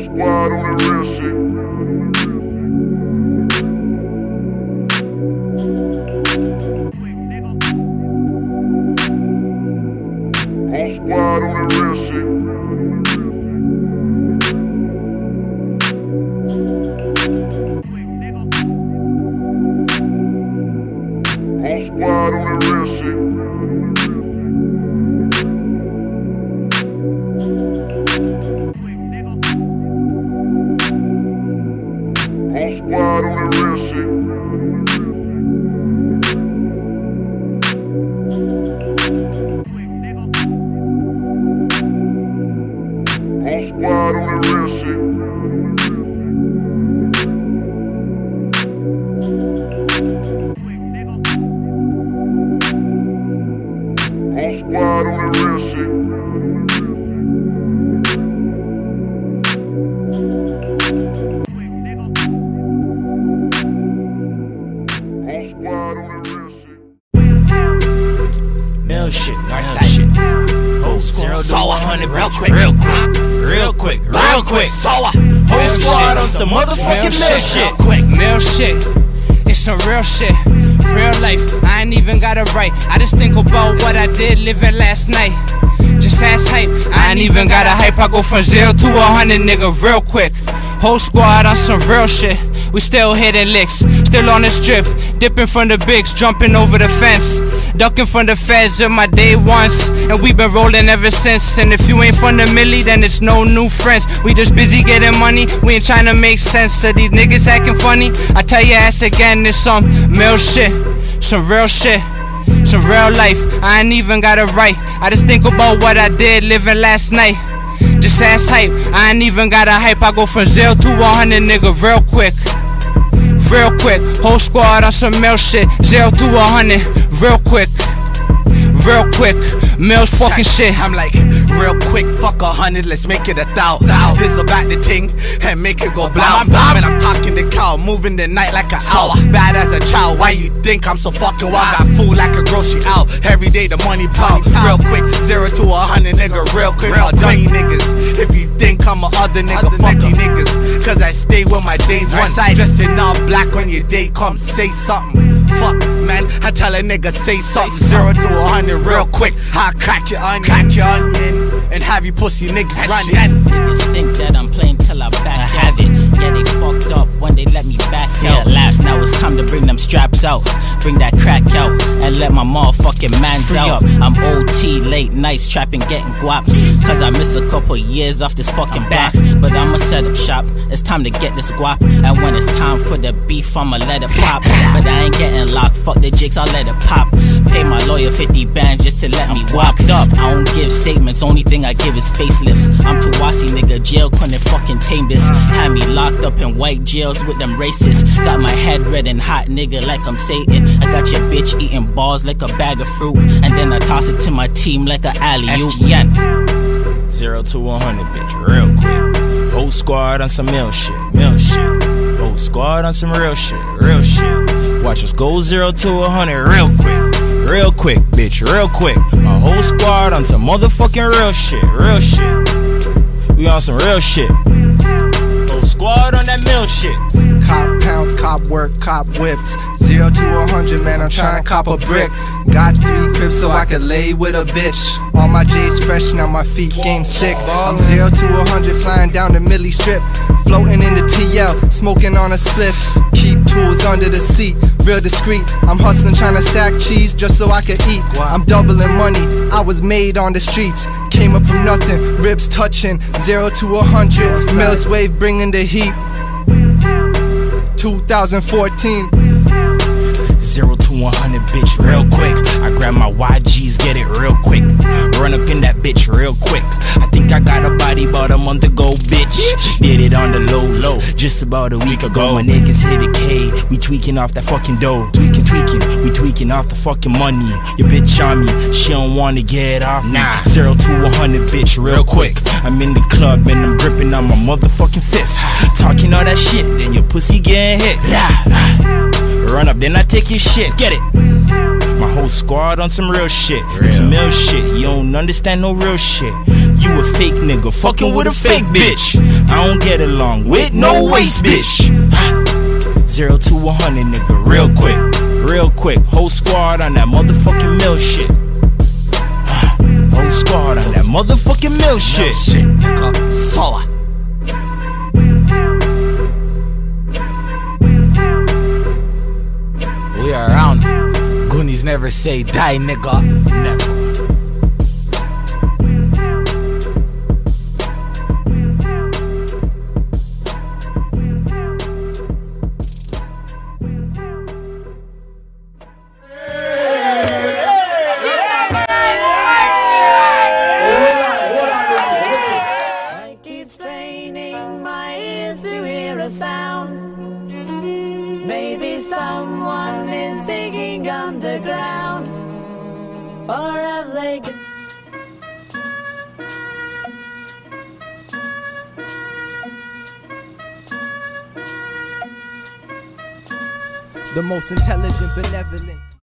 squad on the real shit. Whole squad on the real shit. Whole squad on the real shit. Whole squad on the real shit. Whole squad on the real shit. Whole squad on the real shit. Whole squad on the real shit. Mill shit, nice shit. Whole squad 0 to 100 real quick, real quick. Whole squad on some motherfucking mill shit. Quick, mill shit. It's some real shit, real life. I ain't even got it right. I just think about what I did living last night. Just ass hype. I ain't even got a hype. I go from 0 to 100, nigga, real quick. Whole squad on some real shit. We still hitting licks, still on the strip, dipping from the bigs, jumping over the fence, ducking from the feds in my day ones, and we been rolling ever since. And if you ain't from the milli, then it's no new friends. We just busy getting money, we ain't trying to make sense. So these niggas acting funny, I tell your ass again, it's some mill shit, some real shit, some real life. I ain't even got it right. I just think about what I did living last night. Just ass hype, I ain't even got a hype. I go from 0 to 100, nigga, real quick. Real quick, whole squad on some mill shit. 0 to 100, real quick. Real quick, Mills fucking shit. I'm like, real quick, fuck 100, let's make it 1,000. This about the ting, and make it go blah. Man, I'm talking the cow, moving the night like an owl. Bad as a child, why you think I'm so fucking wild? Got food like a grocery out, every day the money pile. Real quick, 0 to 100, nigga, real quick. All dummy niggas, if you think I'm a other nigga, fuck you niggas. Cause I stay with my days one side, dressing all black when your day comes, say something. Fuck, man, I tell a nigga, say something. 0 to 100, real quick. I crack your onion, and have you pussy niggas running. Niggas think that I'm playing till I back have it. Yeah, they fucked up when they let me back out. Now it's time to bring them straps out, bring that crack out, and let my motherfucking mans out. I'm OT, late nights trapping, getting guap, cause I miss a couple years off this fucking block. But I'ma set up shop, it's time to get this guap. And when it's time for the beef, I'ma let it pop. But I ain't getting locked, fuck the jigs, I'll let it pop. Pay my lawyer 50 bands just to let me walk up. I don't give statements, only thing I give is facelifts. I'm Tuwasi, nigga, jail couldn't fucking tame this. Had me locked up in white jails with them racists. Got my head red and hot, nigga, like I'm Satan. I got your bitch eating balls like a bag of fruit, and then I toss it to my team like a alley-oop. 0 to 100, bitch, real quick. Whole squad on some mill shit. Whole squad on some real shit. Watch us go 0 to 100 real quick, bitch, real quick. My whole squad on some motherfucking real shit. We on some real shit. Whole squad on that mill shit. Cop pounds, cop work, cop whips. 0 to 100, man, I'm trying to cop a brick. Got 3 cribs so I could lay with a bitch. All my J's fresh, now my feet game sick. I'm 0 to 100, flying down the Millie Strip. Floating in the TL, smoking on a spliff. Keep tools under the seat, real discreet. I'm hustling, trying to stack cheese just so I could eat. I'm doubling money, I was made on the streets. Came up from nothing, ribs touching. 0 to 100, Mills wave bringing the heat. 2014. 0 to 100, bitch, real quick. I grab my YGs, get it real quick. Run up in that bitch real quick. I think I got a body about a month ago, bitch. Did it on the low, just about a week ago. My niggas hit a K, we tweaking off that fucking dough. We tweaking off the fucking money. Your bitch on me, she don't wanna get off. Nah, 0 to 100, bitch, real quick. I'm in the club and I'm gripping on my motherfucking fifth. Talking all that shit, then your pussy getting hit. Run up, then I take your shit. Get it. My whole squad on some real shit. It's mill shit, you don't understand no real shit. You a fake nigga, fucking with a fake bitch. I don't get along with no waste bitch. 0 to 100 nigga, real quick. Whole squad on that motherfucking mill shit. Whole squad on that motherfucking mill shit. Nigga, sour. We are around. Goonies never say die, nigga. Never. Straining my ears to hear a sound. Maybe someone is digging underground. Or have they... The most intelligent, benevolent